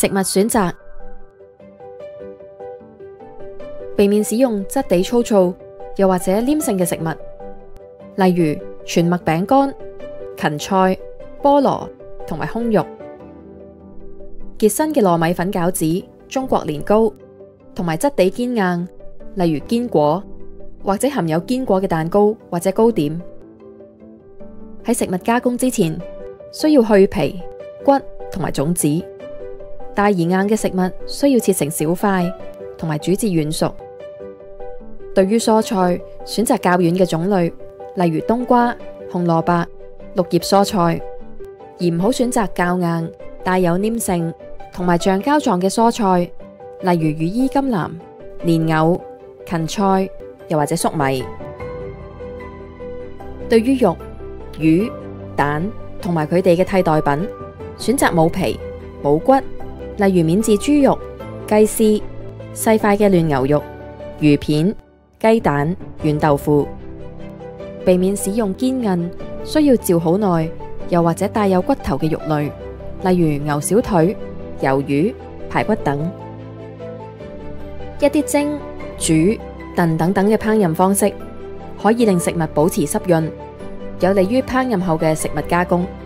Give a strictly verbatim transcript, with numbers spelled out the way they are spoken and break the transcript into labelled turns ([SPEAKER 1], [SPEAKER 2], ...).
[SPEAKER 1] 食物選擇，避免使用質地粗糙又或者黏性嘅食物，例如全麥餅乾、芹菜、菠蘿同埋胸肉。結身嘅糯米粉餃子、中國年糕同埋質地堅硬，例如堅果或者含有堅果嘅蛋糕或者糕點。喺食物加工之前，需要去皮、骨同埋種子。大而硬嘅食物需要切成小塊，同埋煮至軟熟。對於蔬菜，選擇較軟嘅種類，例如冬瓜、紅蘿蔔、綠葉蔬菜，而唔好選擇較硬、帶有黏性同埋橡膠狀嘅蔬菜，例如羽衣甘藍、蓮藕、芹菜，又或者粟米。對於肉、魚、蛋同埋佢哋嘅替代品，選擇冇皮、冇骨，例如免治豬肉、雞絲、細塊嘅嫩牛肉、魚片、雞蛋、軟豆腐。避免使用堅韌、需要嚼好耐又或者帶有骨頭嘅肉類，例如牛小腿、魷魚、排骨等。一啲蒸、煮、燉等等嘅烹飪方式，可以令食物保持濕潤，有利於烹飪後嘅食物加工。